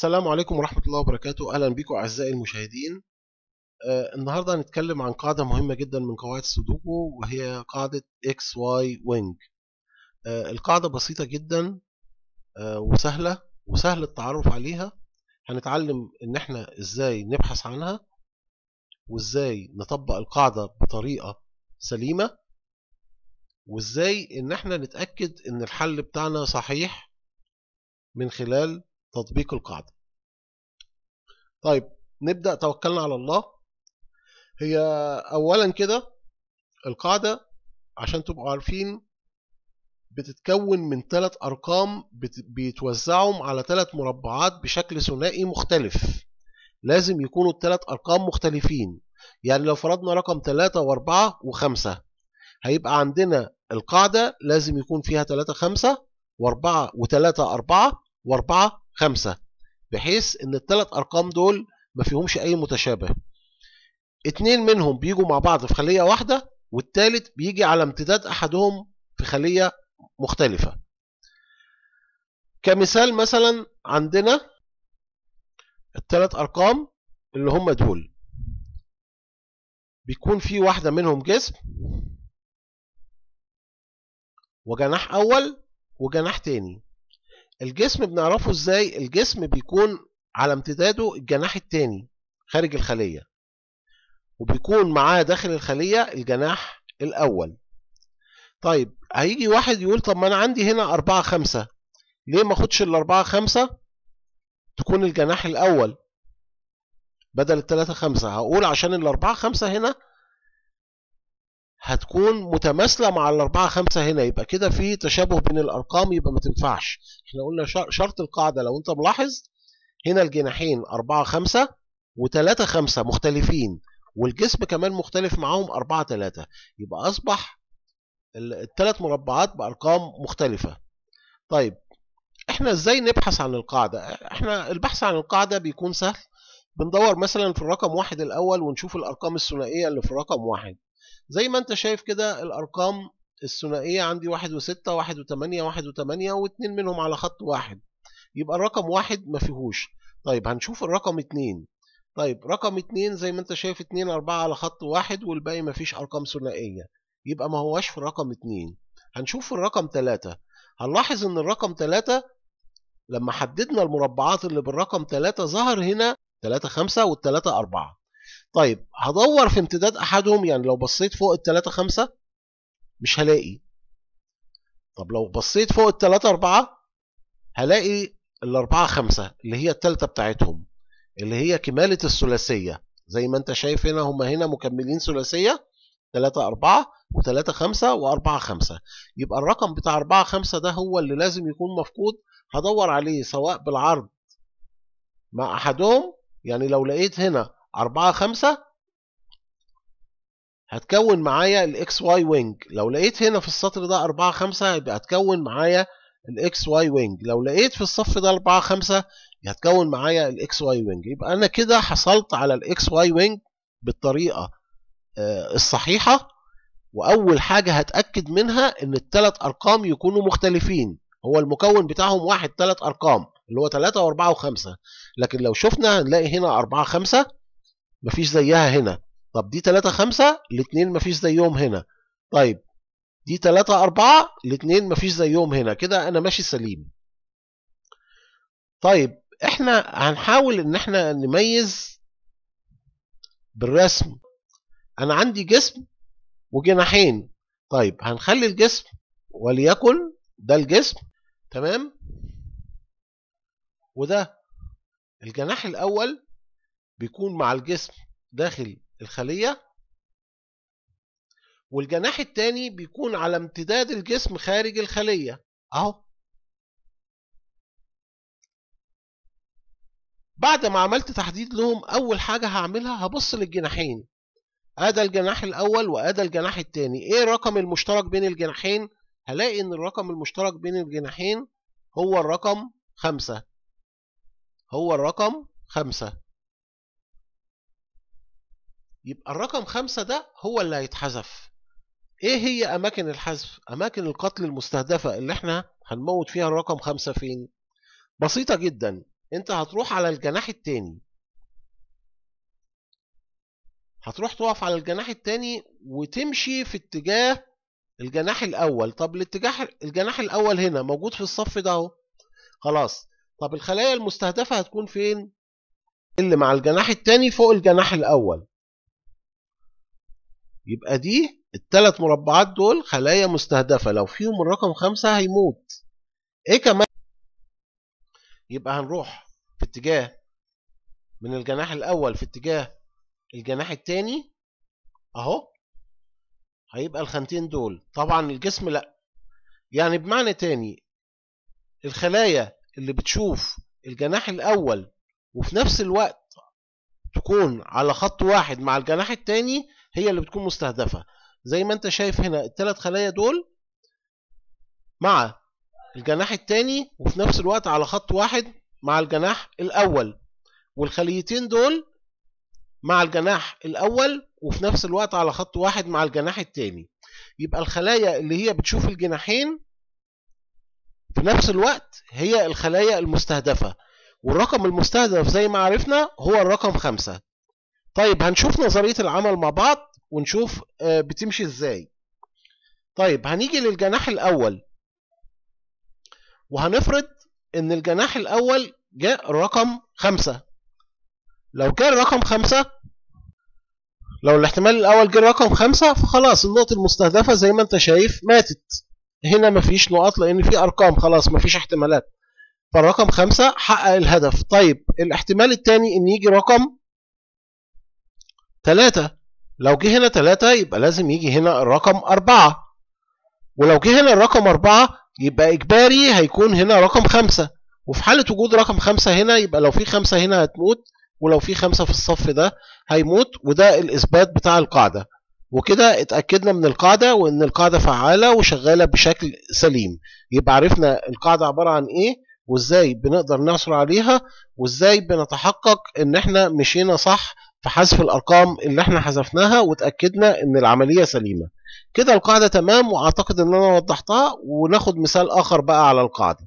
السلام عليكم ورحمة الله وبركاته. أهلا بكم أعزائي المشاهدين. النهاردة هنتكلم عن قاعدة مهمة جدا من قواعد السودوكو، وهي قاعدة XY Wing. القاعدة بسيطة جدا وسهل التعرف عليها. هنتعلم إن احنا إزاي نبحث عنها، وإزاي نطبق القاعدة بطريقة سليمة، وإزاي إن احنا نتأكد إن الحل بتاعنا صحيح من خلال تطبيق القاعدة. طيب نبدأ. توكلنا على الله. هي أولا كده القاعدة عشان تبقوا عارفين بتتكون من 3 أرقام بيتوزعوا على 3 مربعات بشكل ثنائي مختلف. لازم يكونوا ال3 أرقام مختلفين. يعني لو فرضنا رقم 3 و4 و5، هيبقى عندنا القاعدة لازم يكون فيها 3 5 و4 و3 4 و4 5، بحيث ان ال3 أرقام دول ما فيهمش أي متشابه. 2 منهم بيجوا مع بعض في خلية واحدة، والثالث بيجي على امتداد أحدهم في خلية مختلفة. كمثال مثلا عندنا ال3 أرقام اللي هم دول، بيكون في واحدة منهم جسم وجناح أول وجناح تاني. الجسم بنعرفه ازاي؟ الجسم بيكون على امتداده الجناح التاني خارج الخلية، وبيكون معاه داخل الخلية الجناح الأول. طيب هيجي واحد يقول طب ما أنا عندي هنا 4 5، ليه ما اخدش ال4 5 تكون الجناح الأول بدل ال3 5؟ هقول عشان ال4 5 هنا هتكون متماثلة مع ال4 5 هنا، يبقى كده في تشابه بين الأرقام، يبقى ما تنفعش. احنا قلنا شرط القاعدة لو انت ملاحظ هنا الجناحين 4 5 و3 5 مختلفين، والجسم كمان مختلف معاهم 4 3، يبقى أصبح ال3 مربعات بأرقام مختلفة. طيب احنا ازاي نبحث عن القاعدة؟ احنا البحث عن القاعدة بيكون سهل. بندور مثلا في الرقم 1 الأول ونشوف الأرقام الثنائية اللي في الرقم 1. زي ما انت شايف كده الأرقام الثنائية عندي 1 و6 1 و8 1 و8 و2 منهم على خط واحد، يبقى الرقم 1 ما فيهوش. طيب هنشوف الرقم 2. طيب رقم 2 زي ما انت شايف 2 4 على خط واحد، والباقي ما فيش أرقام ثنائية، يبقى ما هواش في الرقم 2. هنشوف الرقم 3. هنلاحظ ان الرقم 3 لما حددنا المربعات اللي بالرقم 3 ظهر هنا 3 5 وال3 4. طيب هدور في امتداد احدهم، يعني لو بصيت فوق ال3 5 مش هلاقي. طب لو بصيت فوق ال3 4 هلاقي ال4 5 اللي هي الثالثه بتاعتهم، اللي هي كمالة الثلاثية. زي ما انت شايف هنا هم هنا مكملين ثلاثية 3 4 و3 5 و4 5. يبقى الرقم بتاع 4 5 ده هو اللي لازم يكون مفقود. هدور عليه سواء بالعرض مع أحدهم، يعني لو لقيت هنا 4 5 هتكون معايا الاكس واي وينج. لو لقيت هنا في السطر ده 4 5 يبقى هتكون معايا الاكس واي وينج. لو لقيت في الصف ده 4 5 هتكون معايا الاكس واي وينج. يبقى انا كده حصلت على الاكس واي وينج بالطريقة الصحيحة. واول حاجة هتأكد منها ان ال3 ارقام يكونوا مختلفين. هو المكون بتاعهم واحد 3 ارقام اللي هو 3 و4 و5، لكن لو شفنا هنلاقي هنا 4 5 مفيش زيها هنا. طب دي 3 5 الاثنين مفيش زيهم هنا. طيب دي 3 4 الاثنين مفيش زيهم هنا. كده انا ماشي سليم. طيب احنا هنحاول ان احنا نميز بالرسم. انا عندي جسم وجناحين. طيب هنخلي الجسم وليكن ده الجسم، تمام، وده الجناح الاول بيكون مع الجسم داخل الخلية، والجناح التاني بيكون على امتداد الجسم خارج الخلية اهو. بعد ما عملت تحديد لهم، اول حاجة هعملها هبص للجناحين. ادى الجناح الاول وادى الجناح التاني. ايه الرقم المشترك بين الجناحين؟ هلاقي ان الرقم المشترك بين الجناحين هو الرقم 5. هو الرقم 5. يبقى الرقم 5 ده هو اللي هيتحذف. ايه هي اماكن الحذف؟ اماكن القتل المستهدفة اللي احنا هنموت فيها الرقم 5 فين؟ بسيطة جدا. انت هتروح على الجناح التاني، هتروح تقف على الجناح التاني وتمشي في اتجاه الجناح الاول. طب الجناح الاول هنا موجود في الصف ده اهو، خلاص. طب الخلايا المستهدفة هتكون فين؟ اللي مع الجناح التاني فوق الجناح الاول. يبقى دي الثلاث مربعات دول خلايا مستهدفة، لو فيهم الرقم 5 هيموت. ايه كمان؟ يبقى هنروح في اتجاه من الجناح الاول في اتجاه الجناح التاني اهو، هيبقى الخانتين دول. طبعا الجسم لا، يعني بمعنى تاني الخلايا اللي بتشوف الجناح الاول وفي نفس الوقت تكون على خط واحد مع الجناح التاني هي اللي بتكون مستهدفة. زي ما انت شايف هنا الثلاث خلايا دول مع الجناح التاني وفي نفس الوقت على خط واحد مع الجناح الاول، والخليتين دول مع الجناح الاول وفي نفس الوقت على خط واحد مع الجناح التاني. يبقى الخلايا اللي هي بتشوف الجناحين في نفس الوقت هي الخلايا المستهدفة، والرقم المستهدف زي ما عرفنا هو الرقم 5. طيب هنشوف نظرية العمل مع بعض ونشوف بتمشي ازاي. طيب هنيجي للجناح الاول وهنفرض ان الجناح الاول جاء الرقم 5. لو جاء الرقم 5، لو الاحتمال الاول جه الرقم 5 فخلاص النقطة المستهدفة زي ما انت شايف ماتت. هنا مفيش نقط لان في ارقام، خلاص مفيش احتمالات، فالرقم 5 حقق الهدف. طيب الاحتمال الثاني ان يجي رقم 3، لو جه هنا 3 يبقى لازم يجي هنا الرقم 4، ولو جه هنا الرقم 4 يبقى اجباري هيكون هنا رقم 5. وفي حالة وجود رقم 5 هنا يبقى لو في 5 هنا هتموت، ولو في 5 في الصف ده هيموت. وده الإثبات بتاع القاعدة، وكده اتأكدنا من القاعدة وإن القاعدة فعالة وشغالة بشكل سليم. يبقى عرفنا القاعدة عبارة عن إيه، وإزاي بنقدر نعثر عليها، وإزاي بنتحقق إن إحنا مشينا صح في حذف الأرقام اللي إحنا حذفناها وتأكدنا إن العملية سليمة. كده القاعدة تمام، وأعتقد إن أنا وضحتها. وناخد مثال آخر بقى على القاعدة.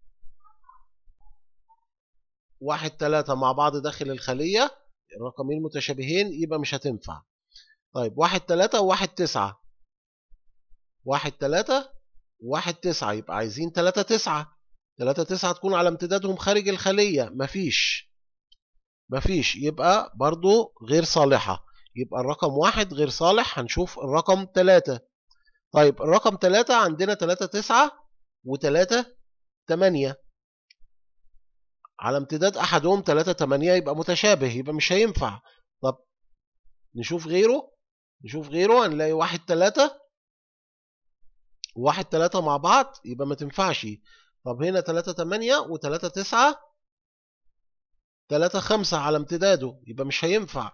1 3 مع بعض داخل الخلية، الرقمين متشابهين يبقى مش هتنفع. طيب 1 3 و1 9، 1 3 و1 9 يبقى عايزين 3 9. 3 9 تكون على امتدادهم خارج الخلية، مفيش، يبقى برضو غير صالحة. يبقى الرقم 1 غير صالح. هنشوف الرقم 3. طيب الرقم 3 عندنا 3 9 و3 8، على امتداد احدهم 3 8 يبقى متشابه، يبقى مش هينفع. طب نشوف غيره، هنلاقي 1 3 و1 3 مع بعض يبقى ما تنفعش. طب هنا 3 8 و3 9، 3 5 على امتداده يبقى مش هينفع.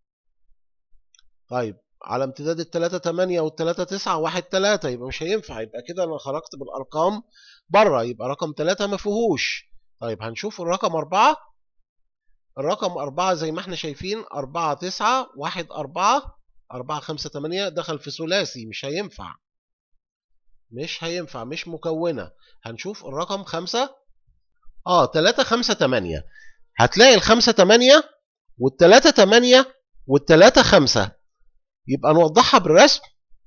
طيب على امتداد ال3 8 وال3 9 1 3 يبقى مش هينفع. يبقى كده انا خرجت بالارقام بره، يبقى رقم 3 ما فيهوش. طيب هنشوف الرقم 4. الرقم 4 زي ما احنا شايفين 4 9 1 4 4 5 8 دخل في ثلاثي، مش هينفع، مش مكونة. هنشوف الرقم 5. 3 5 8، هتلاقي ال5 8 وال3 8 وال3 5. يبقى نوضحها بالرسم.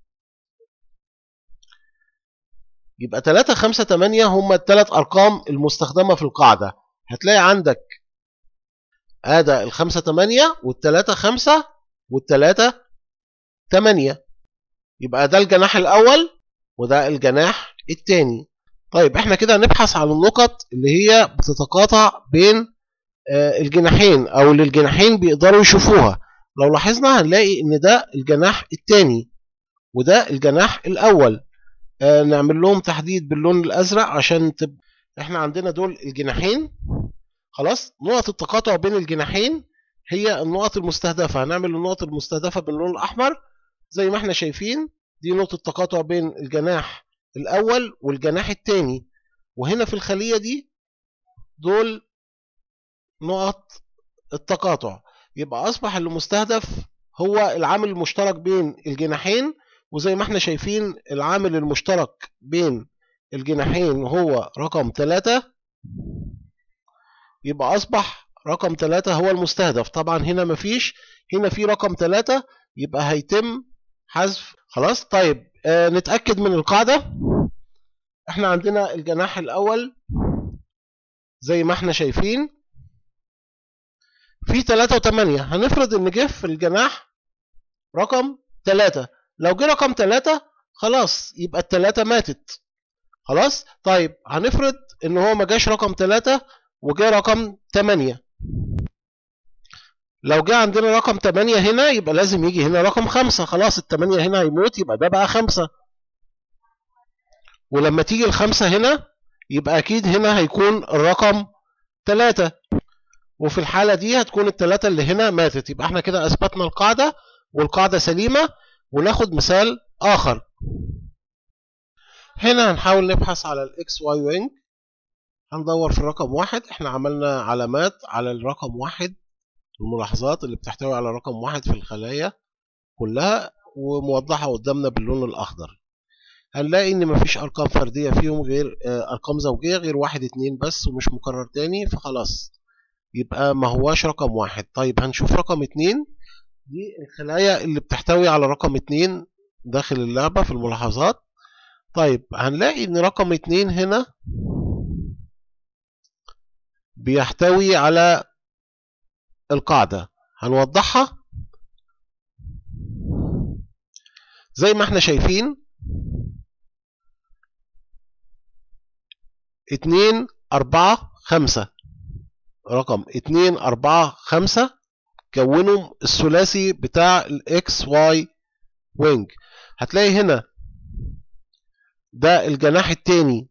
يبقى 3 5 8 هم الثلاث ارقام المستخدمة في القاعدة. هتلاقي عندك ادي ال5 8 وال3 5 وال3 8، يبقى ده الجناح الاول وده الجناح الثاني. طيب احنا كده هنبحث عن النقط اللي هي بتتقاطع بين الجناحين او اللي الجناحين بيقدروا يشوفوها. لو لاحظنا هنلاقي ان ده الجناح الثاني وده الجناح الاول. نعمل لهم تحديد باللون الازرق عشان احنا عندنا دول الجناحين. خلاص، نقط التقاطع بين الجناحين هي النقط المستهدفة. هنعمل النقط المستهدفة باللون الاحمر زي ما احنا شايفين. دي نقطة تقاطع بين الجناح الاول والجناح الثاني، وهنا في الخلية دي دول نقط التقاطع. يبقى اصبح المستهدف هو العامل المشترك بين الجناحين، وزي ما احنا شايفين العامل المشترك بين الجناحين هو رقم 3. يبقى أصبح رقم 3 هو المستهدف. طبعا هنا مفيش، هنا في رقم 3، يبقى هيتم حذف. خلاص. طيب نتأكد من القاعدة. احنا عندنا الجناح الأول زي ما احنا شايفين في 3 و8. هنفرض ان جه في الجناح رقم 3. لو جه رقم 3 خلاص يبقى ال3 ماتت. خلاص. طيب هنفرض ان هو ما جاش رقم 3 وجه رقم 8. لو جه عندنا رقم 8 هنا يبقى لازم يجي هنا رقم 5. خلاص ال8 هنا هيموت، يبقى ده بقى 5. ولما تيجي ال5 هنا يبقى اكيد هنا هيكون الرقم 3، وفي الحالة دي هتكون ال3 اللي هنا ماتت. يبقى احنا كده اثبتنا القاعدة والقاعدة سليمة. وناخد مثال اخر. هنا هنحاول نبحث على الاكس واي وينج. هندور في الرقم 1. احنا عملنا علامات على الرقم 1، الملاحظات اللي بتحتوي على رقم 1 في الخلايا كلها وموضحة قدامنا باللون الأخضر. هنلاقي إن مفيش أرقام فردية فيهم غير أرقام زوجية غير 1 2 بس ومش مكرر تاني، فخلاص يبقى ما هواش رقم 1. طيب هنشوف رقم 2. دي الخلايا اللي بتحتوي على رقم 2 داخل اللعبة في الملاحظات. طيب هنلاقي إن رقم 2 هنا بيحتوي على القاعدة. هنوضحها زي ما احنا شايفين. 2 4 5. رقم 2 4 5 كونوا الثلاثي بتاع الاكس واي وينج. هتلاقي هنا ده الجناح الثاني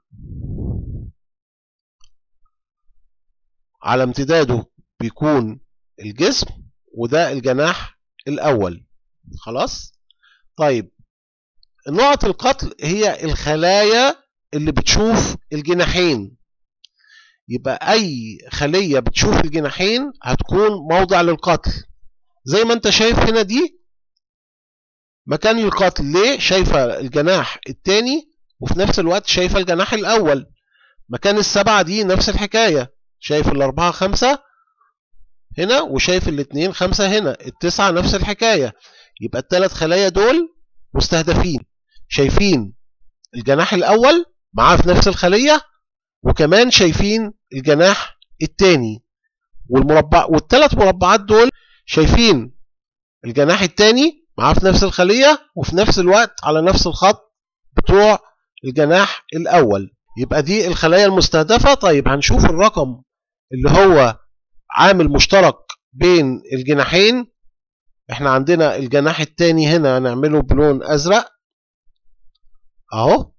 على امتداده بيكون الجسم، وده الجناح الاول. خلاص. طيب نقط القتل هي الخلايا اللي بتشوف الجناحين. يبقى اي خلية بتشوف الجناحين هتكون موضع للقتل. زي ما انت شايف هنا دي مكان القتل. ليه؟ شايفة الجناح الثاني وفي نفس الوقت شايفة الجناح الاول. مكان ال7 دي نفس الحكاية، شايف ال4 5 هنا وشايف ال2 5 هنا. ال9 نفس الحكاية. يبقى ال3 خلايا دول مستهدفين. شايفين الجناح الاول معاه في نفس الخلية، وكمان شايفين الجناح الثاني والثلاث مربعات دول شايفين الجناح الثاني معاه في نفس الخلية وفي نفس الوقت على نفس الخط بتوع الجناح الاول. يبقى دي الخلايا المستهدفة. طيب هنشوف الرقم اللي هو عامل مشترك بين الجناحين. احنا عندنا الجناح الثاني هنا هنعمله بلون ازرق اهو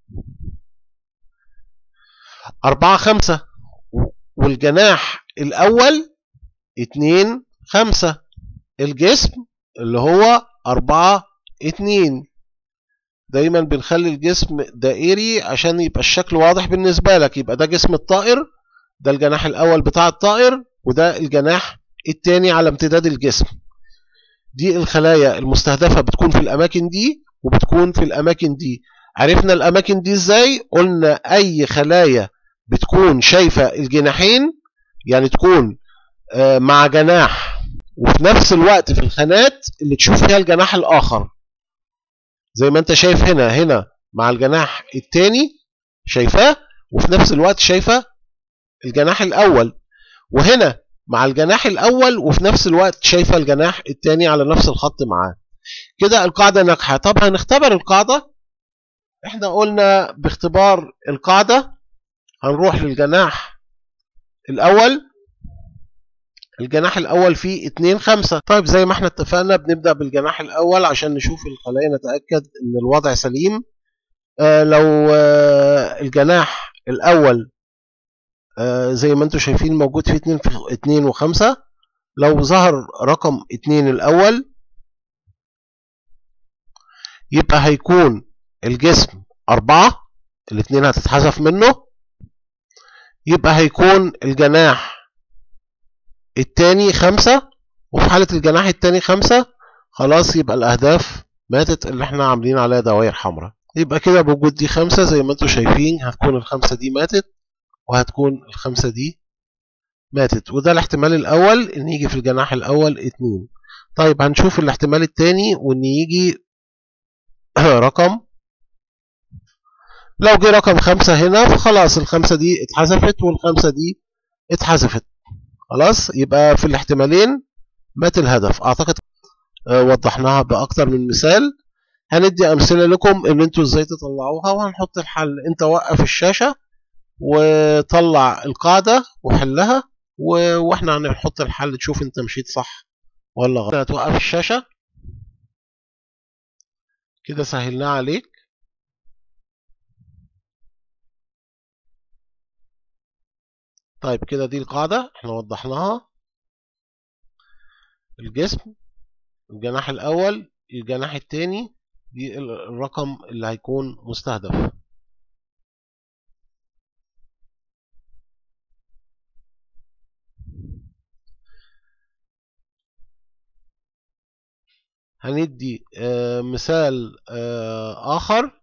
4 5، والجناح الاول 2 5. الجسم اللي هو 4 2. دايما بنخلي الجسم دائري عشان يبقى الشكل واضح بالنسبة لك. يبقى ده جسم الطائر، ده الجناح الاول بتاع الطائر، وده الجناح الثاني على امتداد الجسم. دي الخلايا المستهدفة بتكون في الاماكن دي وبتكون في الاماكن دي. عرفنا الاماكن دي ازاي؟ قلنا اي خلايا بتكون شايفة الجناحين، يعني تكون مع جناح وفي نفس الوقت في الخانات اللي تشوف فيها الجناح الاخر. زي ما انت شايف هنا مع الجناح الثاني شايفاه وفي نفس الوقت شايفة الجناح الاول، وهنا مع الجناح الاول وفي نفس الوقت شايفة الجناح الثاني على نفس الخط معاه. كده القاعدة ناجحة. طب هنختبر القاعدة. احنا قلنا باختبار القاعدة هنروح للجناح الاول. الجناح الاول فيه 2 5. طيب زي ما احنا اتفقنا بنبدأ بالجناح الاول عشان نشوف الخلايا نتأكد ان الوضع سليم. لو الجناح الاول زي ما انتم شايفين موجود فيه 2 و5. لو ظهر رقم 2 الاول يبقى هيكون الجسم 4، الاثنين هتتحذف منه. يبقى هيكون الجناح الثاني 5، وفي حالة الجناح الثاني 5 خلاص يبقى الأهداف ماتت اللي احنا عاملين عليها دوائر حمراء. يبقى كده بوجود دي 5 زي ما انتم شايفين هتكون ال5 دي ماتت وهتكون ال5 دي ماتت. وده الاحتمال الأول إن يجي في الجناح الأول 2. طيب هنشوف الاحتمال التاني وإن يجي رقم. لو جه رقم 5 هنا فخلاص ال5 دي اتحذفت وال5 دي اتحذفت. خلاص يبقى في الاحتمالين مات الهدف. أعتقد وضحناها بأكتر من مثال. هندي أمثلة لكم إن أنتوا إزاي تطلعوها وهنحط الحل. أنت وقف الشاشة وطلع القاعدة وحلها واحنا هنحط الحل تشوف انت مشيت صح ولا غلط. هتوقف الشاشة كده سهلناها عليك. طيب كده دي القاعدة احنا وضحناها. الجسم، الجناح الأول، الجناح التاني، دي الرقم اللي هيكون مستهدف. هندي مثال آخر.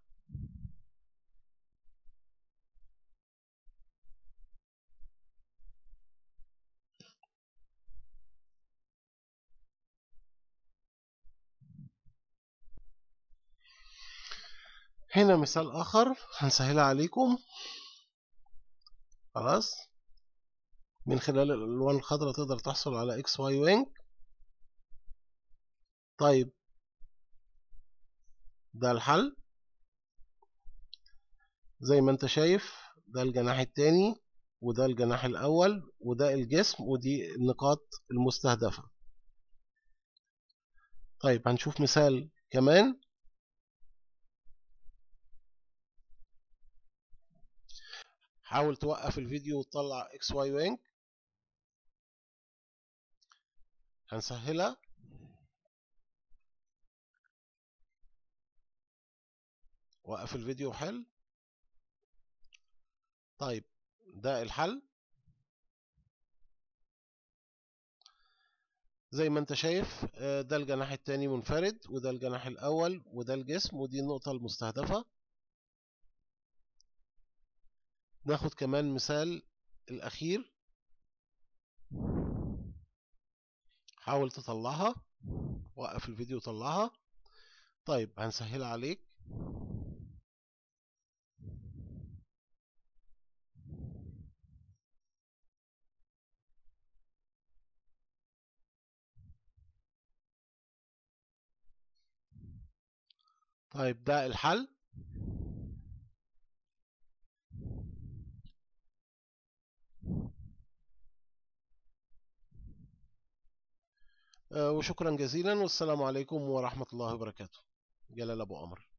هنا مثال آخر هنسهلها عليكم. خلاص من خلال الألوان الخضراء تقدر تحصل على اكس واي وينج. طيب ده الحل زي ما انت شايف. ده الجناح التاني وده الجناح الأول وده الجسم ودي النقاط المستهدفة. طيب هنشوف مثال كمان. حاول توقف الفيديو وتطلع اكس واي وينج. هنسهلها. وقف الفيديو وحل. طيب ده الحل زي ما انت شايف. ده الجناح التاني منفرد وده الجناح الأول وده الجسم ودي النقطة المستهدفة. ناخد كمان مثال الأخير. حاول تطلعها. وقف الفيديو وطلعها. طيب هنسهلها عليك. طيب ده الحل. وشكرا جزيلا والسلام عليكم ورحمة الله وبركاته. جلال أبو عمر.